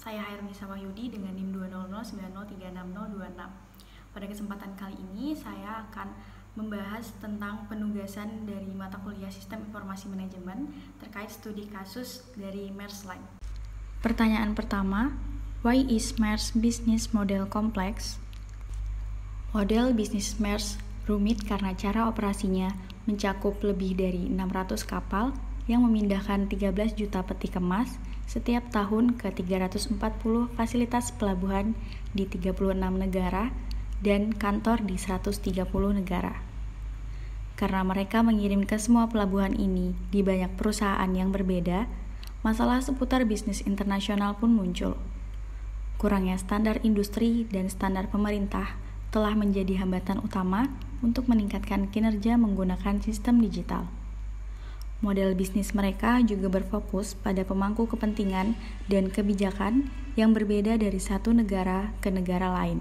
Saya Hairunisa Wahyudi dengan NIM 20090366026. Pada kesempatan kali ini saya akan membahas tentang penugasan dari mata kuliah Sistem Informasi Manajemen terkait studi kasus dari MERS Line. Pertanyaan pertama, why is MERS business model complex? Model bisnis MERS rumit karena cara operasinya mencakup lebih dari 600 kapal yang memindahkan 13 juta peti kemas setiap tahun ke 340 fasilitas pelabuhan di 36 negara dan kantor di 130 negara. Karena mereka mengirim ke semua pelabuhan ini di banyak perusahaan yang berbeda, masalah seputar bisnis internasional pun muncul. Kurangnya standar industri dan standar pemerintah telah menjadi hambatan utama untuk meningkatkan kinerja menggunakan sistem digital. Model bisnis mereka juga berfokus pada pemangku kepentingan dan kebijakan yang berbeda dari satu negara ke negara lain.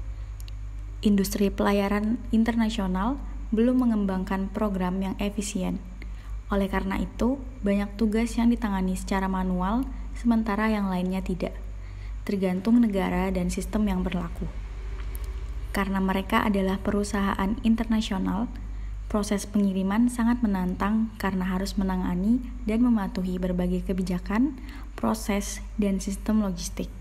Industri pelayaran internasional belum mengembangkan program yang efisien. Oleh karena itu, banyak tugas yang ditangani secara manual, sementara yang lainnya tidak, tergantung negara dan sistem yang berlaku. Karena mereka adalah perusahaan internasional, proses pengiriman sangat menantang karena harus menangani dan mematuhi berbagai kebijakan, proses, dan sistem logistik.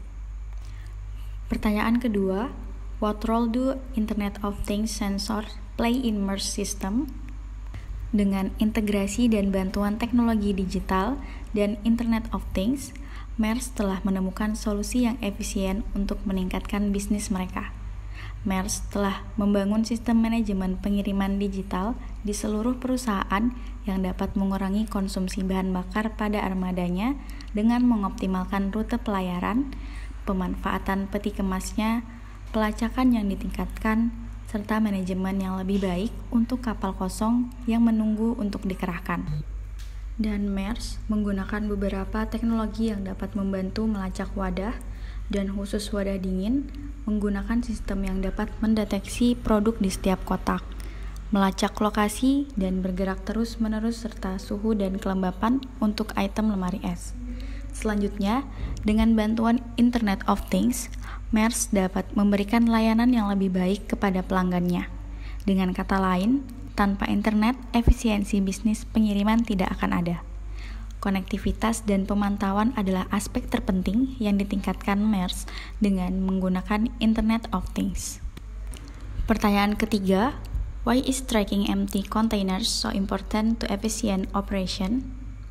Pertanyaan kedua, what role do Internet of Things sensors play in MERS system? Dengan integrasi dan bantuan teknologi digital dan Internet of Things, MERS telah menemukan solusi yang efisien untuk meningkatkan bisnis mereka. MERS telah membangun sistem manajemen pengiriman digital di seluruh perusahaan yang dapat mengurangi konsumsi bahan bakar pada armadanya dengan mengoptimalkan rute pelayaran, pemanfaatan peti kemasnya, pelacakan yang ditingkatkan, serta manajemen yang lebih baik untuk kapal kosong yang menunggu untuk dikerahkan. Dan MERS menggunakan beberapa teknologi yang dapat membantu melacak wadah dan khusus wadah dingin menggunakan sistem yang dapat mendeteksi produk di setiap kotak, melacak lokasi dan bergerak terus-menerus serta suhu dan kelembapan untuk item lemari es. Selanjutnya, dengan bantuan Internet of Things, MERS dapat memberikan layanan yang lebih baik kepada pelanggannya. Dengan kata lain, tanpa internet, efisiensi bisnis pengiriman tidak akan ada. Konektivitas dan pemantauan adalah aspek terpenting yang ditingkatkan MERS dengan menggunakan Internet of Things. Pertanyaan ketiga, why is tracking empty containers so important to efficient operation?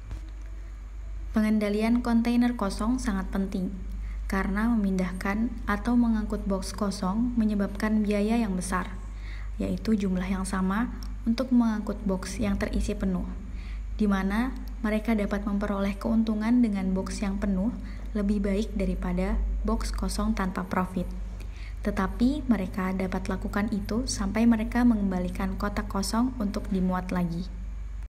Pengendalian kontainer kosong sangat penting, karena memindahkan atau mengangkut box kosong menyebabkan biaya yang besar, yaitu jumlah yang sama untuk mengangkut box yang terisi penuh, di mana mereka dapat memperoleh keuntungan dengan box yang penuh lebih baik daripada box kosong tanpa profit. Tetapi mereka dapat lakukan itu sampai mereka mengembalikan kotak kosong untuk dimuat lagi.